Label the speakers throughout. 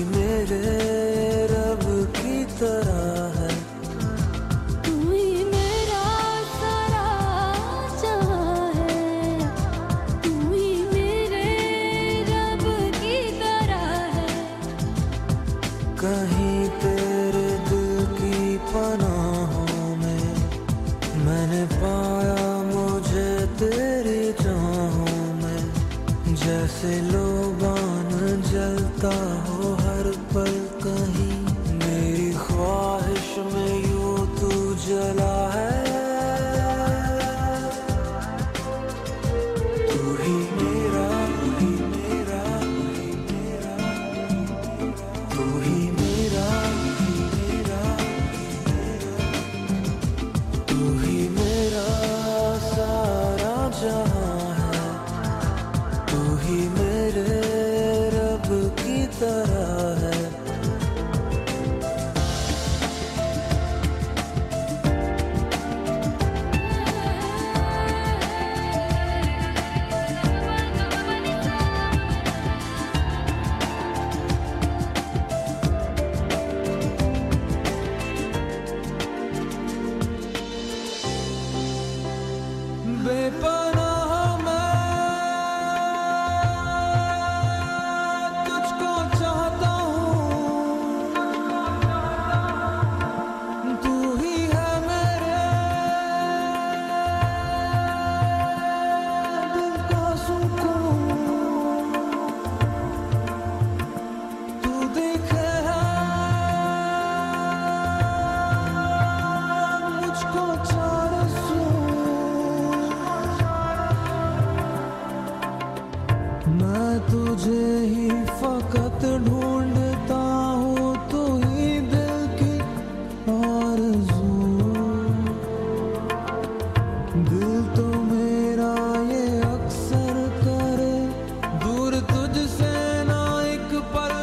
Speaker 1: मेरे रब की तरह है।
Speaker 2: तू ही मेरा सारा जहां है, तू ही मेरे रब की तरह है।
Speaker 1: कहीं तेरे दिल की पनाहों में मैंने पाया मुझे तेरी चाहों में, जैसे लोबान जलता हो हर पल कहीं, मेरी ख्वाहिश में यूं तू जला है। तू ही मेरा, तू ही मेरा, तू ही मेरा, तू ही मेरा सारा जहां है। तू ही मेरे रब की तरह है। बेपनाह मैं तुझको चाहता हूँ, तू ही है मेरे दिल का सुकून। तू देखे है मुझको चार सू, मैं तुझे ही फकत ढूंढता हूँ, तू ही दिल की आरज़ू। दिल तो मेरा ये अक्सर करे दूर तुझसे ना एक पल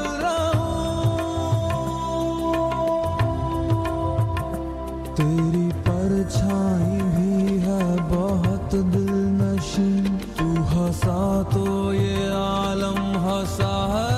Speaker 1: रहूं। तेरी परछाई भी है बहुत दिलनशी, तू हंसा तो ये आलम हंसा है।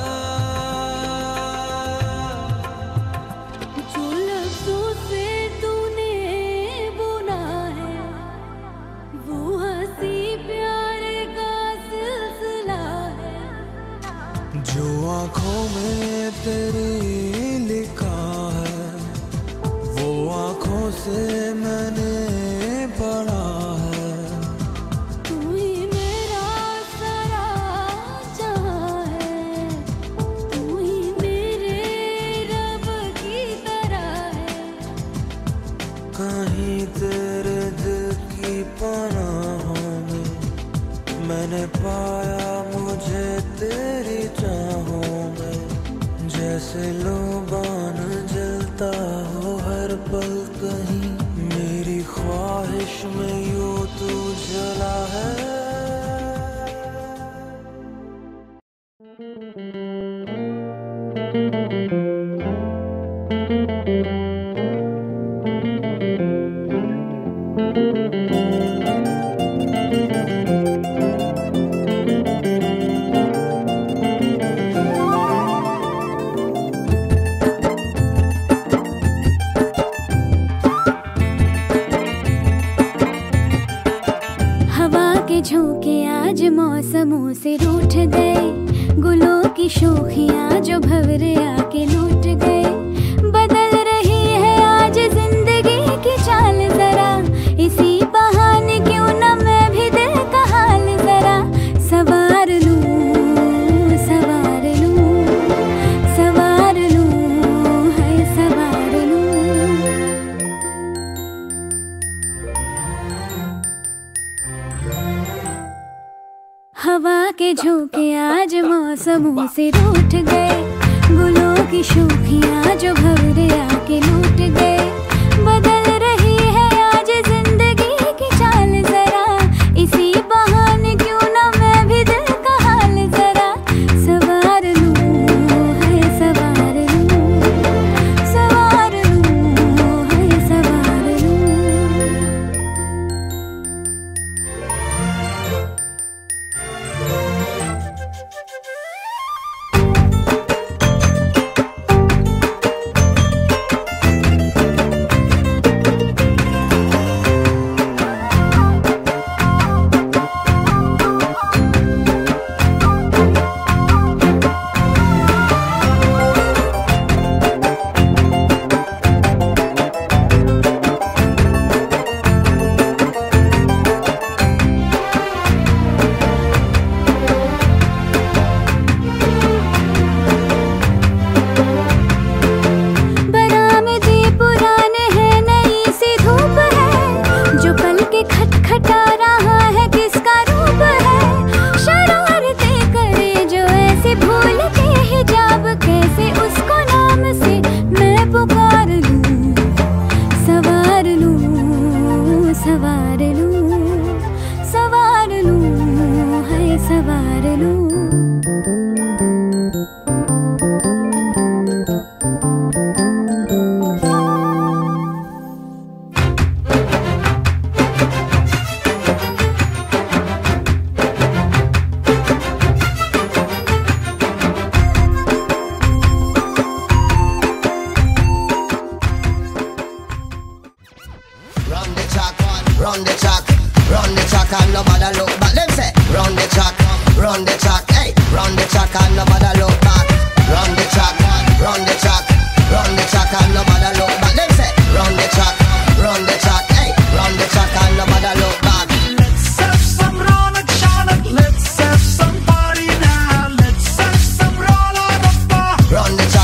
Speaker 2: जो लफ्जों से तूने बुना है वो हंसी प्यारे का सिलसिला है।
Speaker 1: जो आँखों में तेरी लिखा है वो आँखों से मैंने पढ़ा है।
Speaker 2: तू ही मेरा सारा जहां है, तू ही मेरे रब की तरह है।
Speaker 1: कहीं तेरे दिल की पनाहों में मैंने पाया मुझे तेरी चाहों में, जैसे लोबान जलता हो हर पल कहीं, मेरी ख्वाहिश में यूं तू जला है।
Speaker 2: हवा के झोंके आज मौसमों से रूठ गए, गुलों की शोखियां जो भंवरे आके लूट गए। बदल रही है आज जिंदगी की चाल जरा, इसी बहाने क्यों न मैं भी दिल का हाल जरा सवार लूं, सवार लूं, सवार लूं, है सवार लूं। हवा के झोंके आज मौसमों से रूठ गए, गुलों की शोखियां जो भंवरे आके लूट गए। बदल रही है आज जिंदगी की चाल जरा, इसी बहाने क्यों न मैं भी दिल का हाल जरा सवार लूं, है सवार लूं, सवार लूं, है सवार लूं।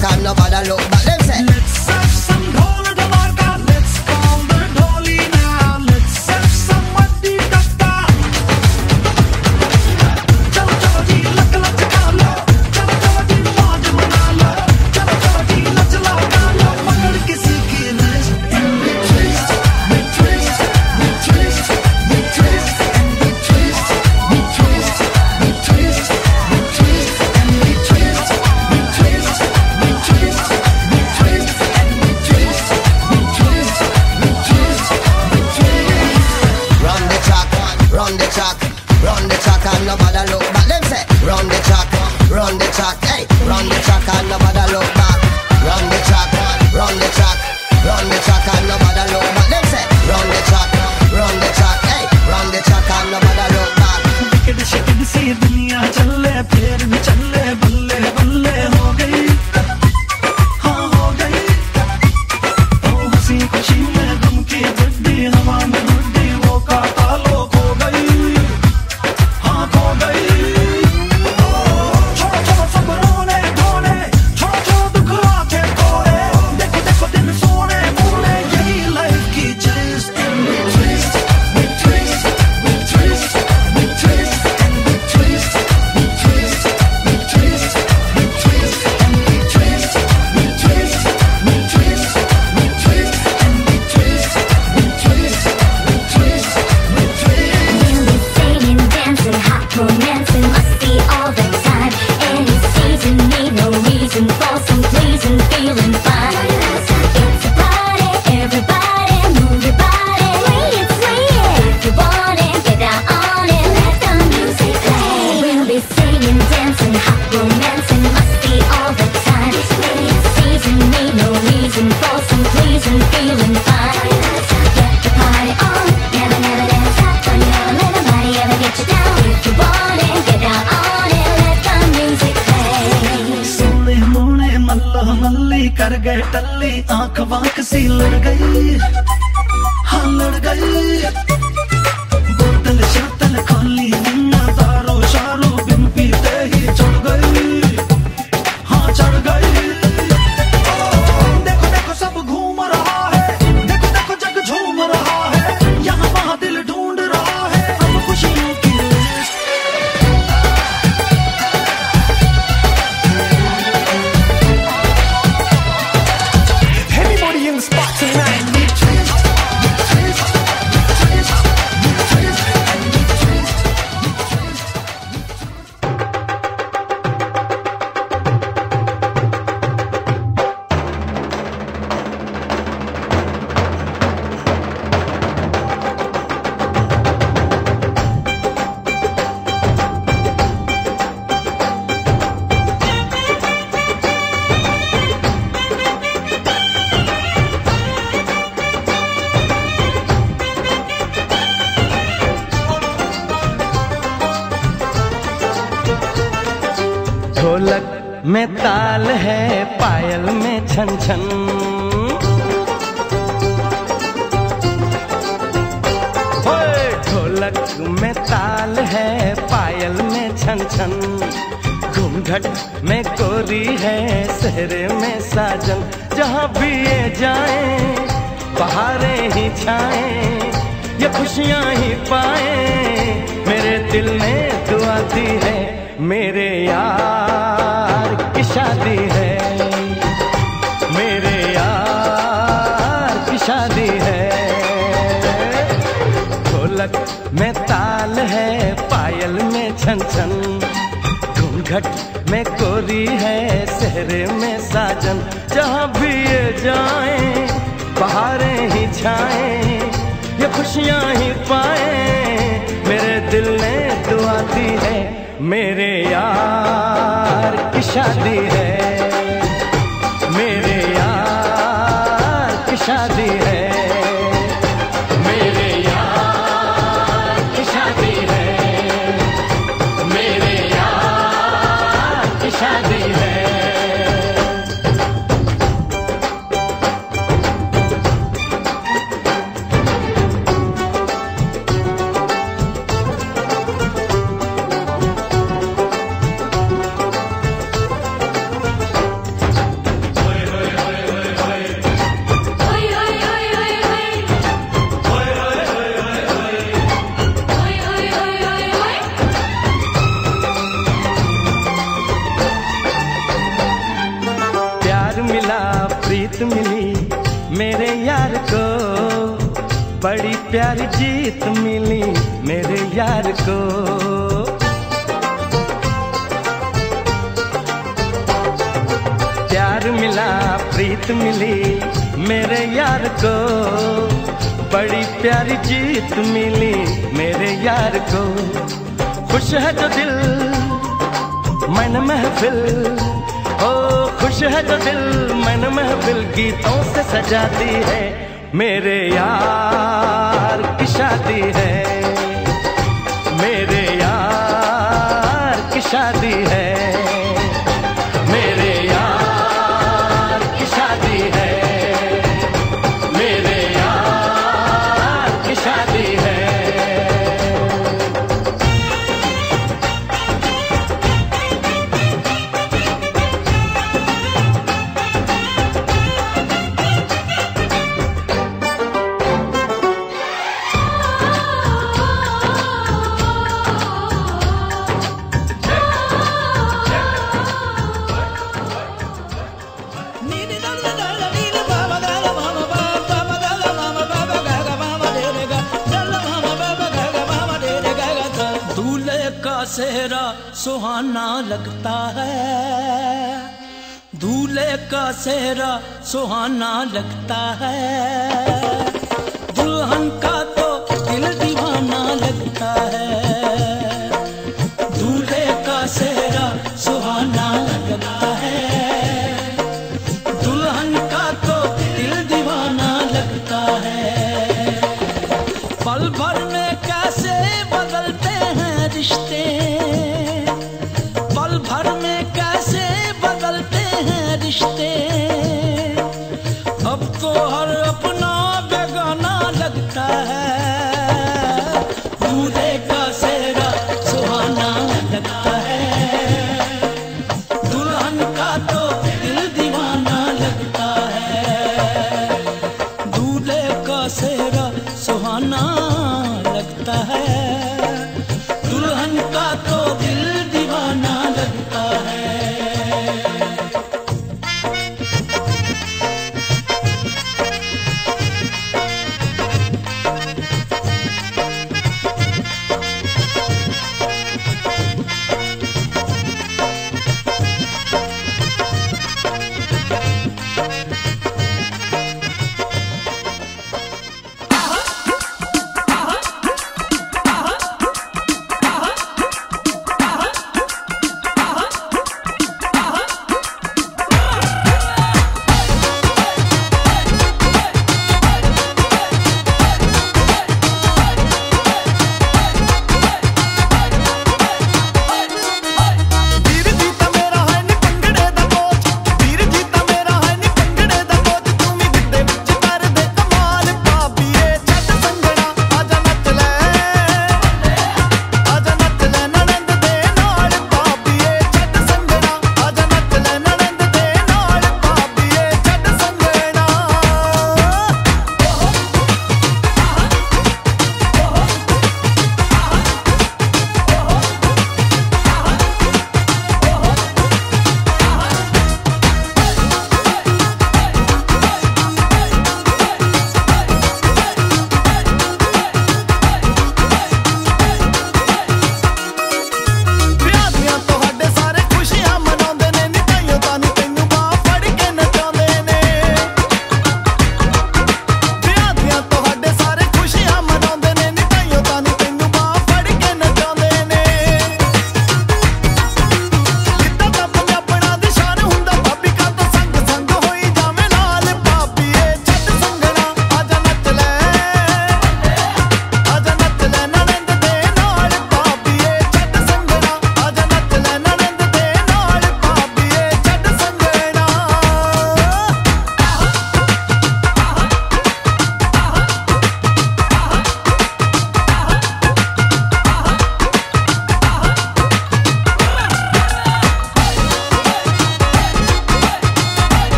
Speaker 3: track and nobody look back. Them say, let's have some dhol dhamaka, let's call the dholi now. Let's have some matti datta. Chalo chalo ji lak lak ka lo, chalo chalo ji mauj mana lo, chalo chalo ji nach laga lo. Pakad kisi ki wrist and we twist, we twist, we twist, we twist and we twist, we twist, we twist, we twist and we twist, we twist, we twist, we twist and we twist, we twist, we twist, we twist. Run the track, run the track, run the track and nobody look back. Them say, run the track, hey, run the track and nobody look back. Run the track, run the track, run the track and nobody look back. Them say, run the track, hey, run the track and nobody look back. Wicked shikid सी दुनिया चले फिर भी चले बल्ले बल्ले हो गई, हाँ हो गई. ओ हंसी खुशी में गम की गुड्डी हवा में गुड्डी वो काटा लो खो गई, हाँ खो गई. छोड़ो छोड़ो सब रोने धोने, छोड़ो छोड़ो दुख आके तोड़े. देखो देखो दिन सोने मोने, यही लाइफ की चीज. And we twist, we twist, we twist, we twist and we twist, we twist, we twist, we twist and we twist, we twist, we twist, we twist and we twist, we twist, we twist, we twist.
Speaker 4: We'll be singing, dancing, hot romancing, musty all the time. Any season, need no reason for some pleasing, feeling fine. It's a party, everybody move your body. Swing it, if you want it, get down on it, let the music play. We'll be singing, dancing, hot romancing, musty all the time. Any season, need no reason for some pleasing, feeling fine. Get the party on, never never dance stop when you're little body ever get you down. If you want it, get down on it, let the music play.
Speaker 3: सोने मोने मल्ला मल्ली कर गए टल्ली, आंख वांख सी लड़ गई, हाँ लड़ गई. बोतल शातल खोली निन्ना दारो शारो बिन पीते ही चढ़ गई, हाँ चढ़ गई. देखो देखो सब घूम रहा है, देखो देखो जग झूम रहा है, यहाँ वहाँ दिल ढूंढ रहा है अब खुशियों की list. Everybody in the spot tonight. We twist, we twist, we twist, we twist and we twist, we twist, we twist.
Speaker 1: ढोलक में ताल है, पायल में छन छन. ओए ढोलक में ताल है, पायल में छन छन. घूंघट में कोरी है, सहरे में साजन. जहाँ भी ये जाएं, बहारें ही छाएं, ये खुशियाँ ही पाएं. मेरे दिल ने दुआ दी है, मेरे यार की शादी है, मेरे यार की शादी है. ढोलक में ताल है, पायल में छन छन. घूंघट में कोरी है, सहरे में साजन. जहाँ भी ये जाएं, बहारें ही छाएं, ये खुशियाँ ही पाएं. मेरे दिल ने दुआ दी है, मेरे यार की शादी है, मेरे यार की शादी है, मेरे यार की शादी है, मेरे यार की शादी है. प्यार मिला प्रीत मिली मेरे यार को, बड़ी प्यारी जीत मिली मेरे यार को। प्यार मिला प्रीत मिली मेरे यार को, बड़ी प्यारी जीत मिली मेरे यार को। खुश है जो दिल मन महफिल, ओ खुश है जो दिल मन महफिल गीतों से सजाती है, मेरे यार की शादी है, मेरे यार की शादी है, मेरे यार की शादी है, मेरे यार की शादी है।
Speaker 5: सेहरा सुहाना लगता है, दूल्हे का सेहरा सुहाना लगता है, दुल्हन का तो